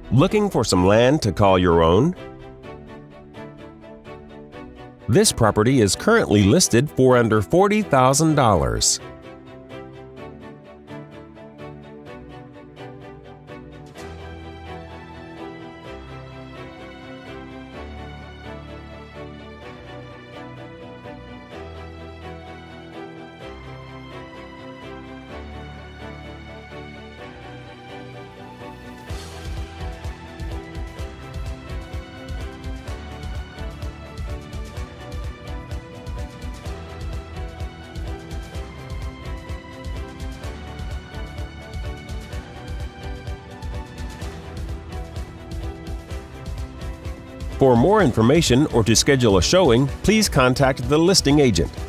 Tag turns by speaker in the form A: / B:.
A: Looking for some land to call your own? This property is currently listed for under $40,000. For more information or to schedule a showing, please contact the listing agent.